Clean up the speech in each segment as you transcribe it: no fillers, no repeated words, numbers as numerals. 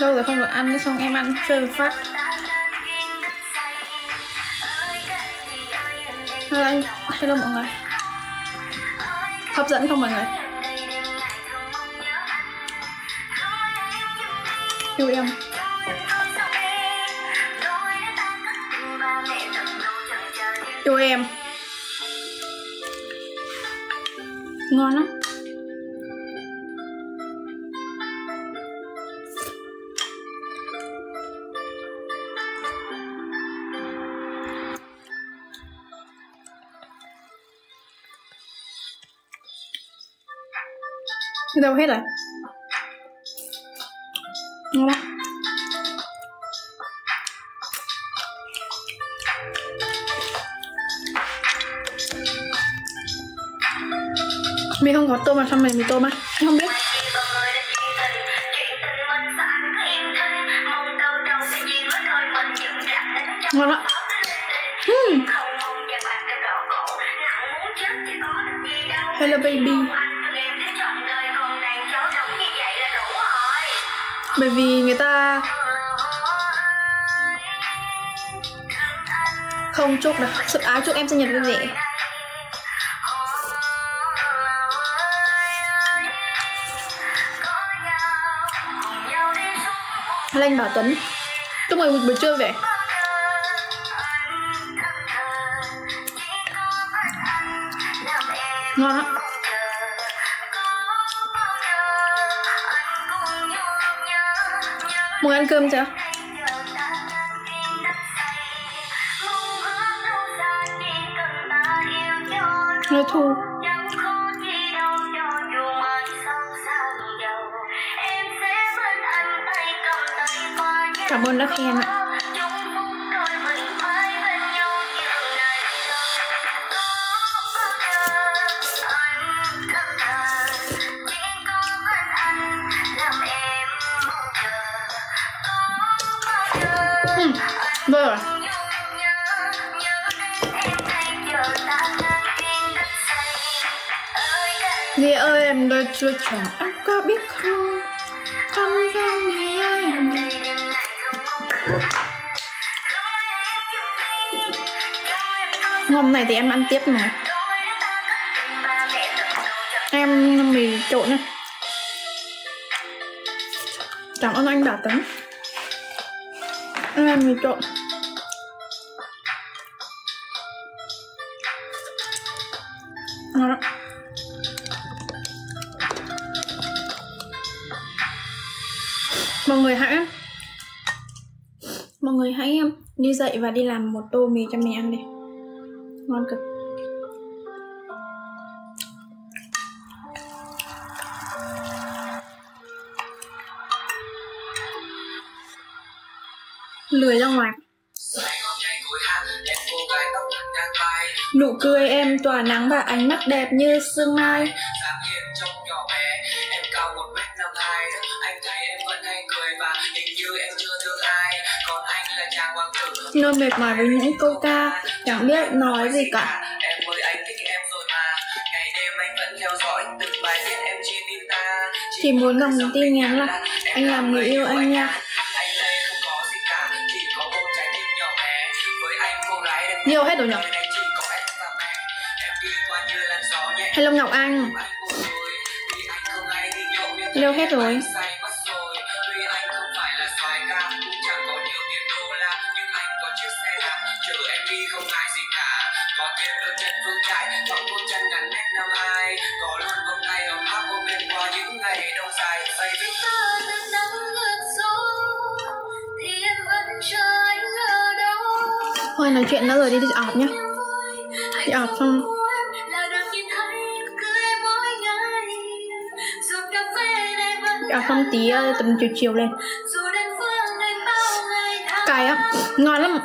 Lâu rồi không được ăn, xong em ăn chơi phát. Hello mọi người. Hấp dẫn không mọi người? Yêu em. Yêu em. Ngon lắm. Đâu hết rồi. Ngon lắm. Mình không có tôm mà sao mình mì tôm á? Em không biết. Ngon lắm. Hello baby. Bởi vì người ta không chúc đâu. Sự áo chúc em sinh nhật vui vẻ. Lanh Bảo Tuấn chúc mừng buổi trưa về. Ngon lắm. Muốn ăn cơm chưa? Nghe Thu. Cảm ơn đã khen ạ. Rồi. Dì ơi em đợi chưa chồng em có biết không? Trong trong dì ơi em hôm này thì em ăn tiếp mà. Em mì trộn này. Cảm ơn anh Bảo Tuấn. Em làm mì trộn. Ngon lắm. Mọi người hãy đi dậy và đi làm một tô mì cho mình ăn đi. Ngon cực. Lười ra ngoài. Nụ cười em tỏa nắng và ánh mắt đẹp như sương mai. Nỗi mệt mỏi với những câu ca chẳng biết nói gì cả. Chỉ muốn dòng tin nhắn là anh làm người yêu anh nha. Nhiều hết rồi nhỉ? Hello Ngọc Anh. Hello hết rồi. Thôi nói chuyện đã rồi, đi ọp nhá. Đi ọp xong tí tầm chiều lên. Cay á, ngon lắm.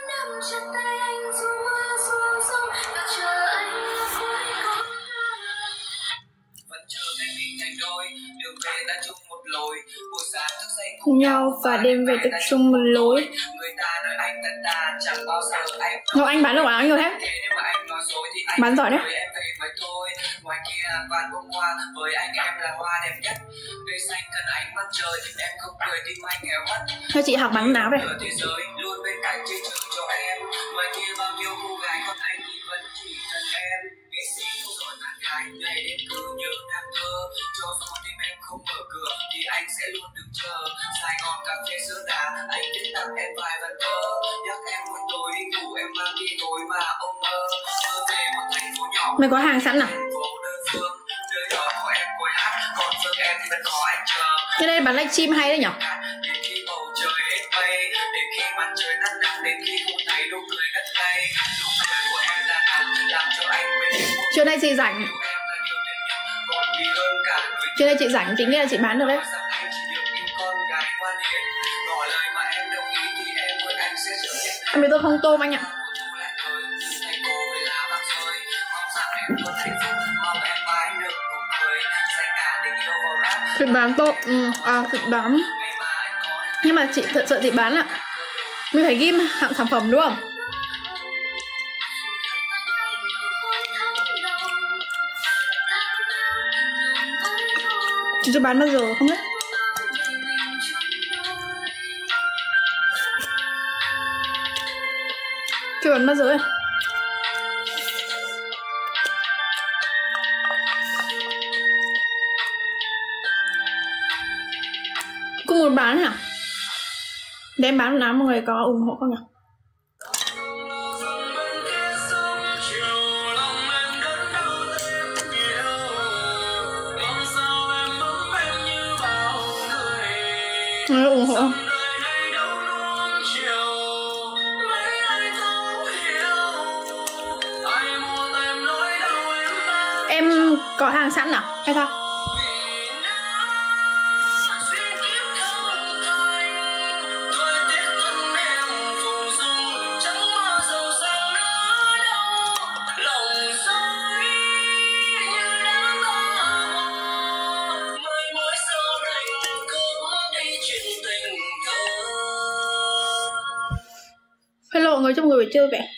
Cùng nhau và đêm về tập trung một lối. Ngọc Anh bán được áo nhiều hết. Bán giỏi đấy. Ngoài kia vạn bông hoa với anh em là hoa đẹp nhất. Cây xanh cần ánh mặt trời, em không cười tim anh nghèo mất. Thôi chị học bán áo đây. Thế giới luôn bên cạnh che chở cho em. Ngoài kia bao nhiêu cô gái còn anh thì vẫn chỉ cần em. Nghệ sĩ rồi bạn gái ngày đêm cứ nhớ nàng thơ. Cho dù tim em không mở cửa thì anh sẽ luôn đứng chờ. Sài Gòn cà phê sữa đá, anh viết tặng em vài vần thơ. Nhắc em một tối đi ngủ em mang đi gối mà ông mơ. Mơ về một thành phố nhỏ. Mày có hàng sẵn à? Cái đây bán livestream hay đấy nhở? Trưa nay chị rảnh. Trưa nay chị rảnh, chính là chị bán được đấy. Vì tôi không tôm anh ạ. Chị bán tôm, chị bán. Nhưng mà chị thật sự chị bán ạ. Mình phải ghim hạng sản phẩm đúng không? Chị chưa bán bao giờ không biết. Chưa bán bao giờ ấy. Cũng muốn bán hả? Để em bán nào mọi người có ủng hộ không nhỉ? Mọi người ủng hộ không? Em có hàng sẵn nào hay sao? Hello mọi người, trong người chơi vậy.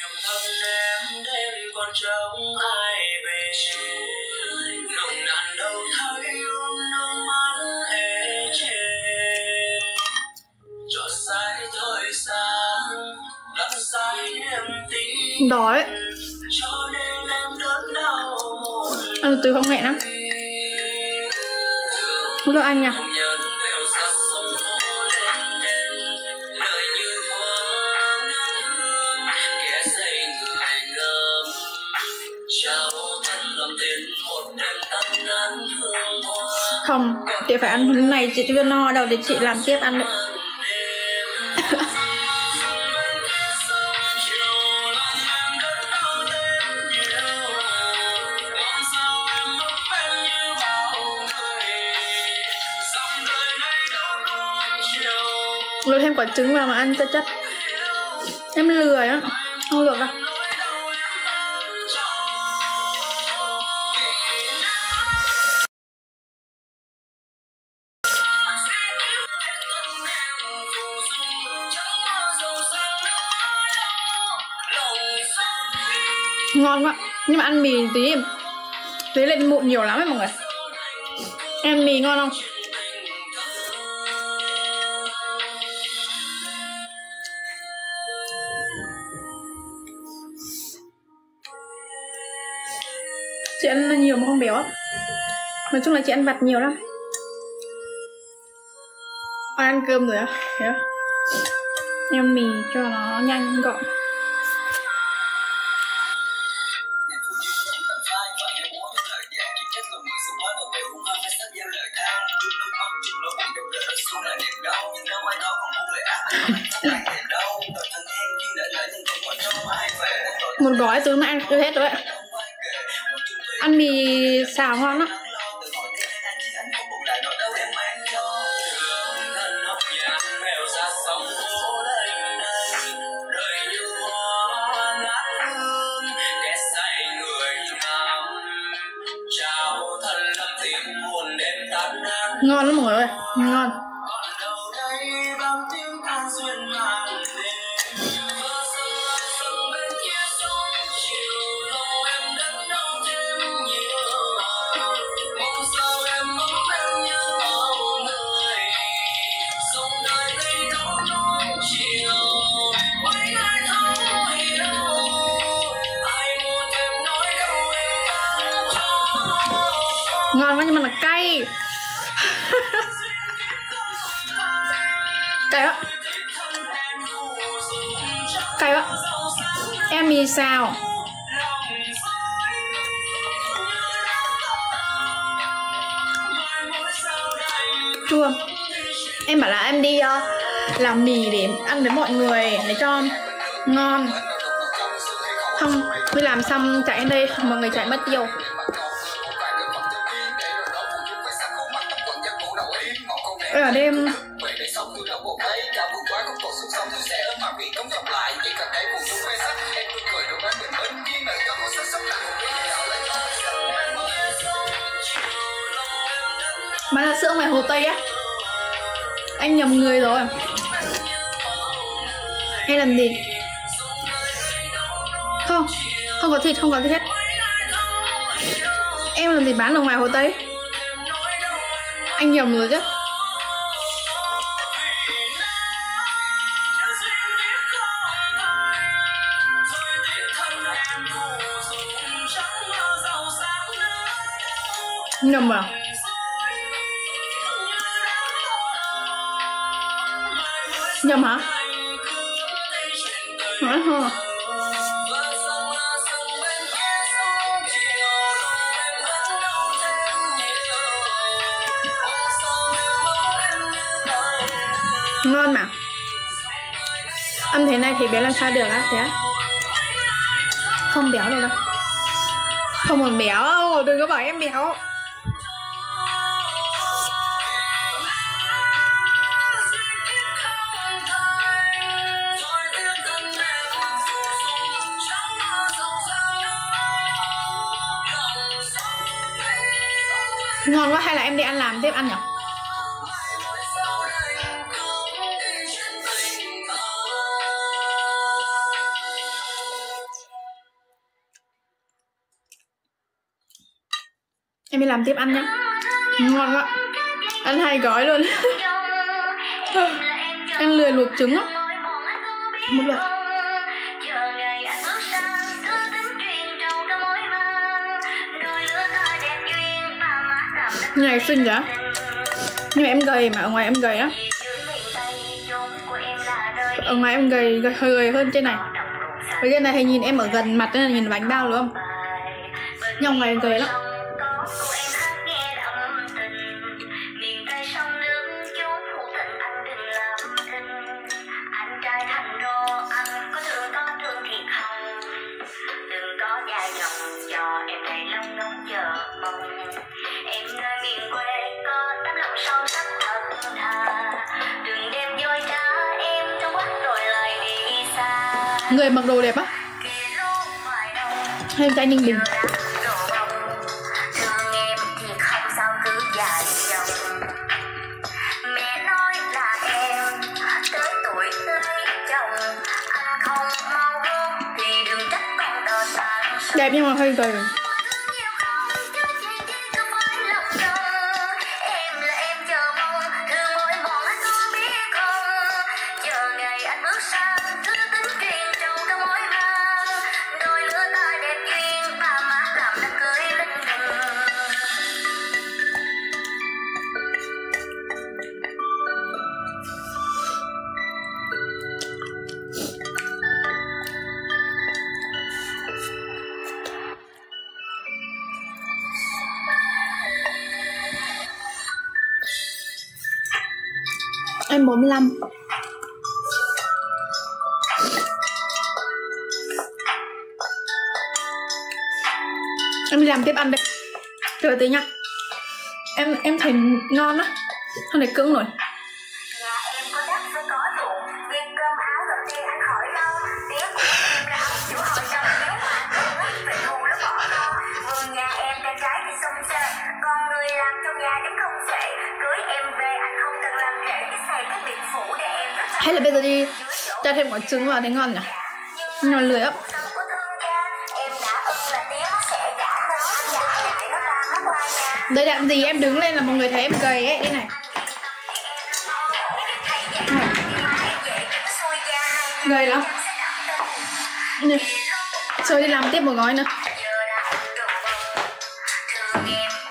Đói. Ăn từ không hẹn lắm. Không được anh nha. Không, chị phải ăn hôm nay chị chưa no đâu để chị làm tiếp ăn được. Rồi thêm quả trứng vào mà ăn cho chất. Em lười á, không được đâu. Ngon quá, nhưng mà ăn mì tí lên mụn nhiều lắm ấy mọi người. Em mì ngon không? Chị ăn nhiều mà không béo. Nói chung là chị ăn vặt nhiều lắm. Ăn cơm rồi á. Em mì cho nó nhanh gọn. Một gói từ nãy ăn chưa hết rồi ạ. Ăn mì xào ngon lắm. Ngon lắm mọi người ơi, ngon. Cay á. Cay á. Em mì xào. Chua. Em bảo là em đi làm mì để ăn với mọi người để cho ngon. Không, đi làm xong chạy đến đây mọi người chạy mất tiêu. Đây là đêm. Mà là sữa ngoài Hồ Tây á. Anh nhầm người rồi. Hay làm gì? Không, không có thịt, không có thịt. Em làm gì bán ở ngoài Hồ Tây? Anh nhầm rồi chứ. Nhầm à? Nhầm hả? Hả hả? Ngon mà. Ăn thế này thì bé làm sao được á? Thế á? Không béo đâu đâu. Không còn béo đâu, đừng có bảo em béo. Ngon quá hay là em đi ăn làm tiếp ăn nhỉ? Em đi làm tiếp ăn nhá. Ngon quá. Ăn 2 gói luôn. Em lười luộc trứng á. Một lần. Này xinh vậy? Nhưng mà em gầy mà, ở ngoài em gầy á. Ở ngoài em gầy hơi gầy hơn trên này. Ở trên này thì nhìn em ở gần mặt nên là nhìn bánh bao đúng không? Nhưng ngoài em gầy lắm. Người mặc đồ đẹp á? Hay trai Ninh Bình? Đẹp nhưng mà hơi gầy. Em 45. Em đi làm tiếp ăn đây. Chờ tí nha. Em thấy ngon á. Hôm nay cứng rồi. Hay là bây giờ đi cho thêm quả trứng vào thấy ngon nhỉ? Ngon lười á. Đây làm gì em đứng lên là mọi người thấy em gầy ấy, đây này. Gầy lắm. Rồi đi làm tiếp một gói nữa.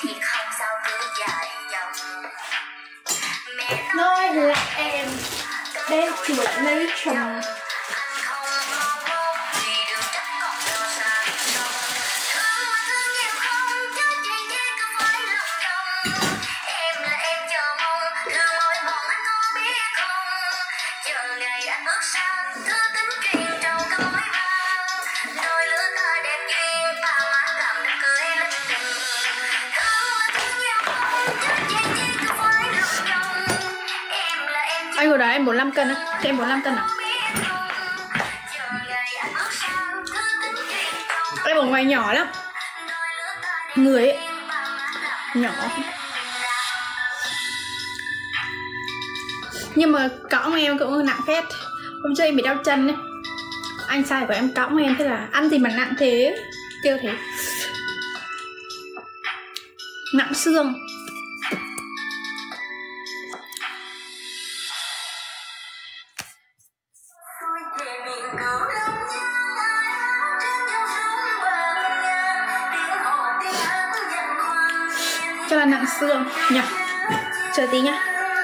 Nói là em Đây chuột lấy chồng. Anh hồi đó em 45 cân á, em 45 cân à? Em ở ngoài nhỏ lắm. Người ấy nhỏ. Nhưng mà cõng em cũng nặng phết. Hôm trước em bị đau chân ấy. Anh sai của em cõng em, thế là ăn gì mà nặng thế, kêu thế. Nặng xương. Cho là nặng xương nhỉ. Chờ tí nhá.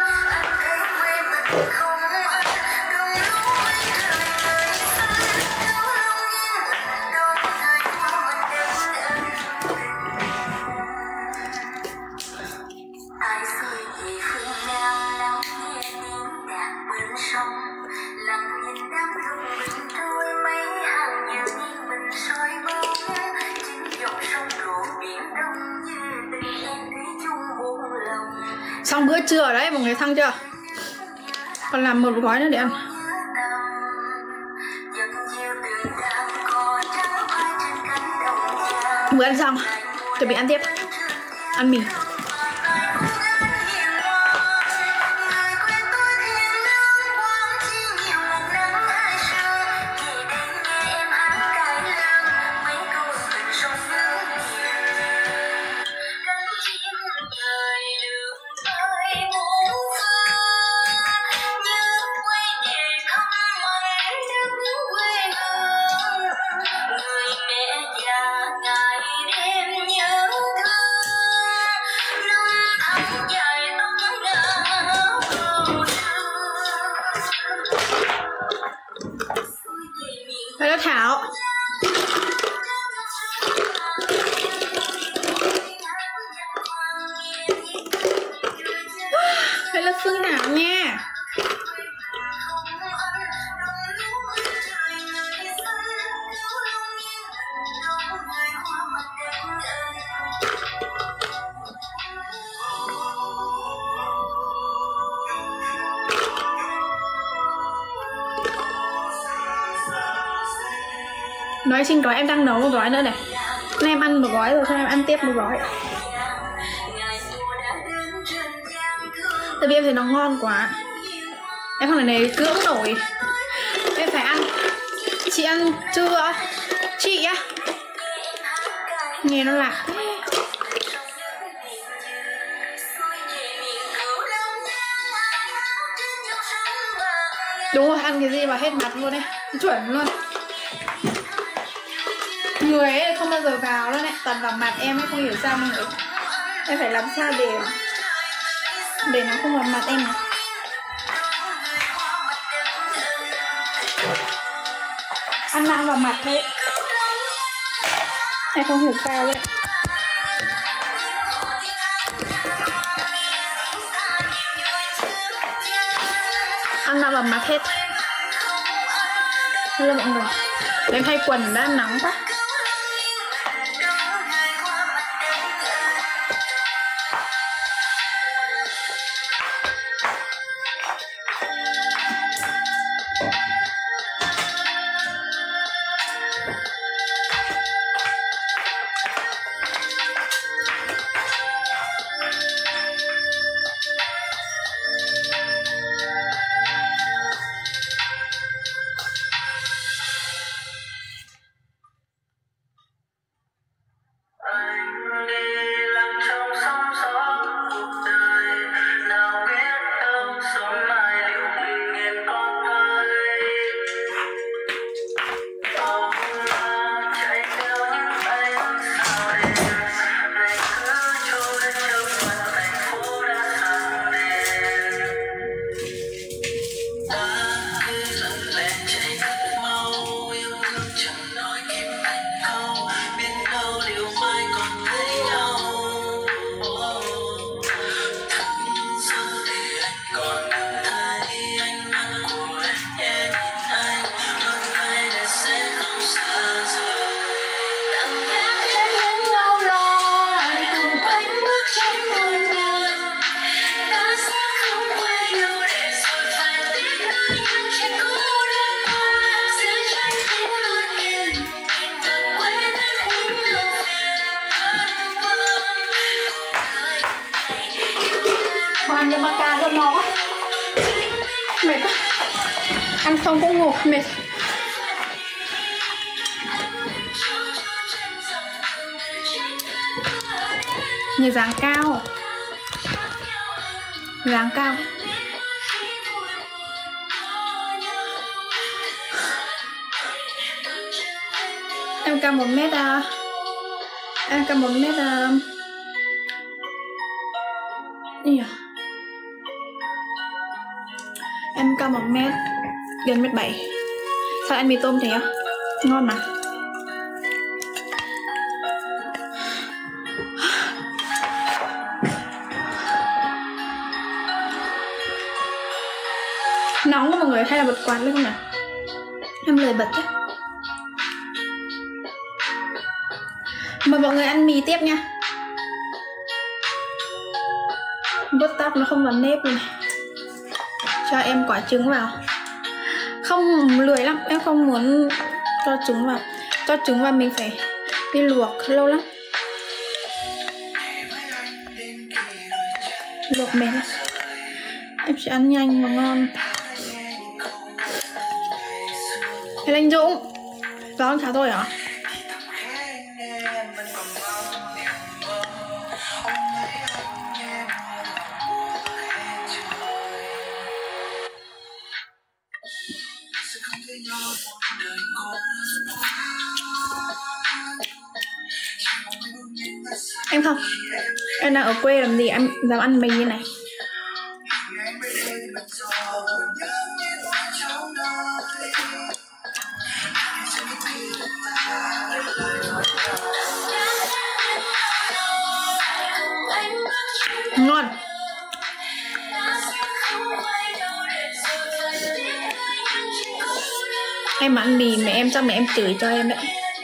Xong bữa trưa đấy mọi người, xong chưa? Còn làm một gói nữa để ăn. Vừa ăn xong chuẩn bị ăn tiếp, ăn mì. Đây là Thảo. Đây là Phương Thảo nha. Nói xin gói em đang nấu một gói nữa này. Nên em ăn một gói rồi, xong em ăn tiếp một gói. Tại vì em thấy nó ngon quá. Em không thể này cưỡng nổi. Em phải ăn. Chị ăn chưa? Chị á? Nghe nó lạc thế. Đúng rồi, ăn cái gì mà hết mặt luôn đấy. Chuẩn luôn. Người ấy không bao giờ vào luôn đấy, toàn vào mặt em ấy, không hiểu sao mọi người. Em phải làm sao để nó không vào mặt em này. Ăn nặng vào mặt đấy. Em không hiểu sao đấy. Ăn nặng vào mặt hết. Hello mọi người. Em thay quần đã nóng quá. Mệt quá. Ăn không cũng ngủ mệt. Nhìn dáng cao. Dáng cao. Em cao 1m em cao 1m em cao 1m gần 1m7. Sao ăn mì tôm thế á? Ngon mà. Nóng quá mọi người, hay là bật quạt lên không nào? Em lười bật đấy. Mời mọi người ăn mì tiếp nha. Vuốt tóc nó không còn nếp rồi này. Cho em quả trứng vào. Không, lười lắm, em không muốn cho trứng vào. Cho trứng vào mình phải đi luộc lâu lắm. Luộc mệt lắm. Em sẽ ăn nhanh và ngon. Thế anh Dũng, vào ăn cháo tôi hả? Em không, em đang ở quê làm gì em dám ăn mì như này. Ngon. Em ăn mì mẹ em chắc mẹ em chửi cho em đấy.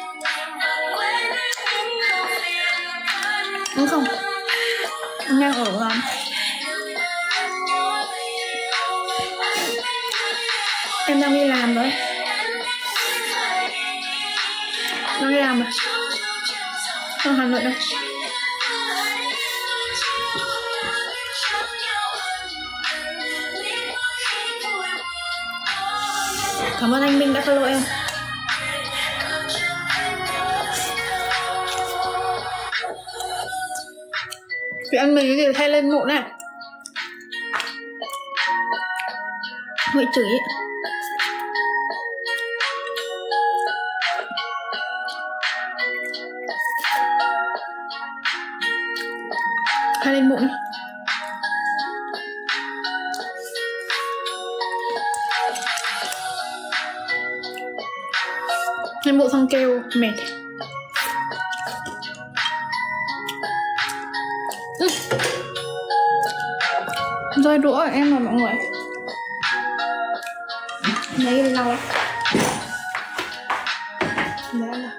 Đúng không? Em đang ở em đang đi làm rồi. Đang đi làm rồi. Ở Hà Nội đâu. Cảm ơn anh Minh đã follow em. Chị ăn mì cái gì thay lên mụn này. Bị chửi ấy. Thay lên mụn. Lên mụn xong kêu mệt. Rơi đũa ở em rồi mọi người. Lấy lau á. Đấy là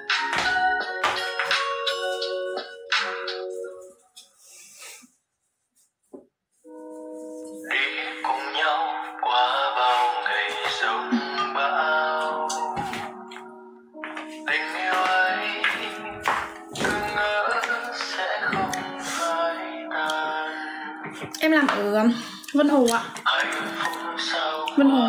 đi cùng nhau qua bao ngày giông bão. Tình yêu ấy cứ ngỡ sẽ không phai tàn. em làm ở Vân Hồ ạ. Vân Hồ.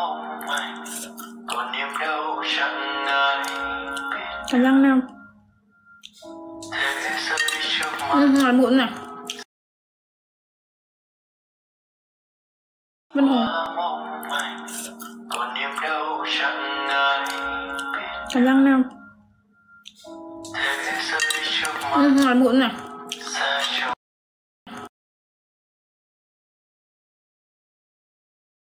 Cảm ơn Nam. Ngồi muộn này. Vân Hồ. Cảm ơn Nam. Ngồi muộn này.